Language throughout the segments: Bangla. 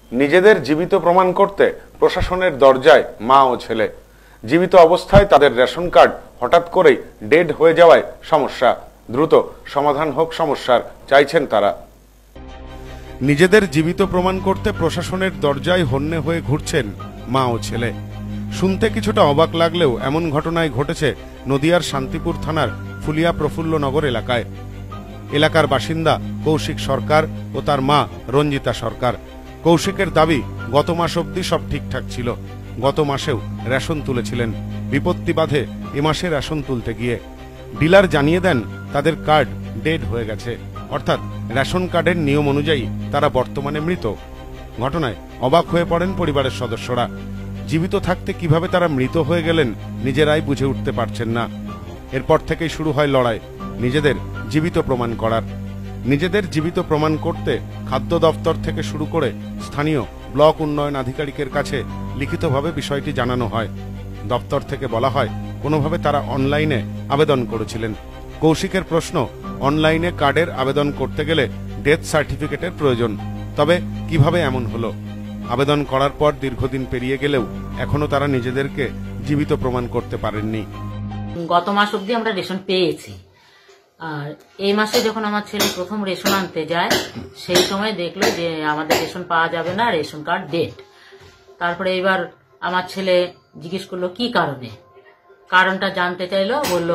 নিজেদের জীবিত প্রমাণ করতে প্রশাসনের দরজায় মা ও ছেলে। জীবিত অবস্থায় তাদের রেশন কার্ড হঠাৎ করেই ডেড হয়ে যাওয়ায় সমস্যা। দ্রুত সমাধান হোক সমস্যার, চাইছেন তারা। নিজেদের জীবিত প্রমাণ করতে প্রশাসনের দরজায় হন্যে হয়ে ঘুরছেন মা ও ছেলে। শুনতে কিছুটা অবাক লাগলেও এমন ঘটনায় ঘটেছে নদিয়ার শান্তিপুর থানার ফুলিয়া প্রফুল্লনগর এলাকায়। এলাকার বাসিন্দা কৌশিক সরকার ও তার মা রঞ্জিতা সরকার। কৌশিকের দাবি, গত মাস অবধি সব ঠিকঠাক ছিল। গত মাসেও রেশন তুলেছিলেন। বিপত্তি বাধে এ মাসে রেশন তুলতে গিয়ে ডিলার জানিয়ে দেন তাদের কার্ড ডেড হয়ে গেছে, অর্থাৎ রেশন কার্ডের নিয়ম অনুযায়ী তারা বর্তমানে মৃত। ঘটনায় অবাক হয়ে পড়েন পরিবারের সদস্যরা। জীবিত থাকতে কিভাবে তারা মৃত হয়ে গেলেন নিজেরাই বুঝে উঠতে পারছেন না। এরপর থেকেই শুরু হয় লড়াই নিজেদের জীবিত প্রমাণ করার। নিজেদের জীবিত প্রমাণ করতে খাদ্য দপ্তর থেকে শুরু করে স্থানীয় ব্লক উন্নয়ন আধিকারিকের কাছে লিখিতভাবে বিষয়টি জানানো হয়। দপ্তর থেকে বলা হয় কোনোভাবে তারা অনলাইনে আবেদন করেছিলেন। কৌশিকের প্রশ্ন, অনলাইনে কার্ডের আবেদন করতে গেলে ডেথ সার্টিফিকেটের প্রয়োজন, তবে কিভাবে এমন হলো? আবেদন করার পর দীর্ঘদিন পেরিয়ে গেলেও এখনো তারা নিজেদেরকে জীবিত প্রমাণ করতে পারেননি। গত মাস অবধি আমরা রেশন পেয়েছি, আর এই মাসে যখন আমার ছেলে প্রথম রেশন আনতে যায় সেই সময় দেখলো যে আমাদের রেশন পাওয়া যাবে না, রেশন কার্ড ডেট। তারপরে এবার আমার ছেলে জিজ্ঞেস করলো কি কারণে, কারণটা জানতে চাইলো, বললো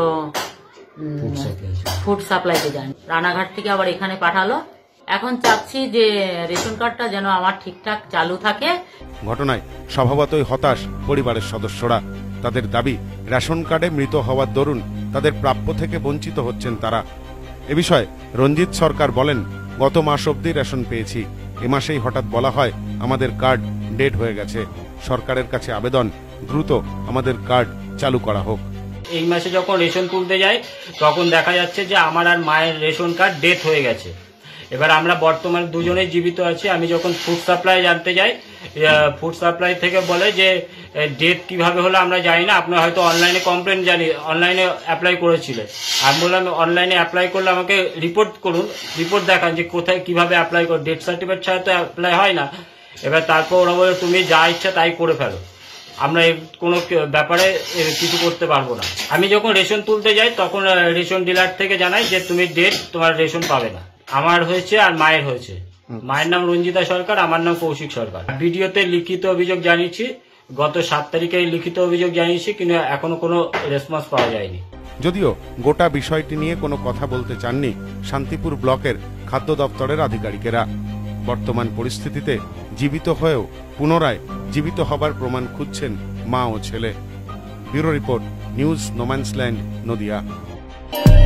ফুড সাপ্লাইতে যান। রানাঘাট থেকে আবার এখানে পাঠালো। এখন চাচ্ছি যে রেশন কার্ডটা যেন আমার ঠিকঠাক চালু থাকে। ঘটনায় স্বভাবতই হতাশ পরিবারের সদস্যরা। তাদের দাবি, রেশন কার্ডে মৃত হওয়ার দরুন তাদের প্রাপ্য থেকে বঞ্চিত হচ্ছেন তারা। এ বিষয়ে রঞ্জিত সরকার বলেন, গত মাস অবধি রেশন পেয়েছি, এ মাসেই হঠাৎ বলা হয় আমাদের কার্ড ডেড হয়ে গেছে। সরকারের কাছে আবেদন, দ্রুত আমাদের কার্ড চালু করা হোক। এই মাসে যখন রেশন তুলতে যাই তখন দেখা যাচ্ছে যে আমার আর মায়ের রেশন কার্ড ডেথ হয়ে গেছে। এবার আমরা বর্তমানে দুজনেই জীবিত আছি। আমি যখন ফুড সাপ্লাই জানতে যাই, ফুড সাপ্লাই থেকে বলে যে ডেথ কিভাবে হলো আমরা জানি না, আপনার হয়তো অনলাইনে কমপ্লেন জানি অনলাইনে অ্যাপ্লাই করেছিলেন। আমি বললাম অনলাইনে অ্যাপ্লাই করলে আমাকে রিপোর্ট করুন, রিপোর্ট দেখান যে কোথায় কিভাবে অ্যাপ্লাই করুন, ডেথ সার্টিফিকেট ছাড়া তো অ্যাপ্লাই হয় না। এবার তারপর ওরা বলে তুমি যা ইচ্ছা তাই করে ফেলো, আমরা কোনো ব্যাপারে কিছু করতে পারবো না। আমি যখন রেশন তুলতে যাই তখন রেশন ডিলার থেকে জানাই যে তুমি ডেট তোমার রেশন পাবে না। আমার হয়েছে আর মায়ের হয়েছে। মায়ের নাম রঞ্জিতা সরকার, আমার নাম কৌশিক সরকার। ভিডিওতে লিখিত অভিযোগ জানিয়েছি, গত 7 তারিখে লিখিত অভিযোগ জানিয়েছি, কিন্তু এখনো কোনো রেসপন্স পাওয়া যায়নি। যদিও গোটা বিষয়টি নিয়ে কোনো কথা বলতে চাননি শান্তিপুর ব্লকের খাদ্য দপ্তরের আধিকারিকেরা। বর্তমান পরিস্থিতিতে জীবিত হয়েও পুনরায় জীবিত হবার প্রমাণ খুঁজছেন মা ও ছেলে। Bureau report, news no man's land, Nadia.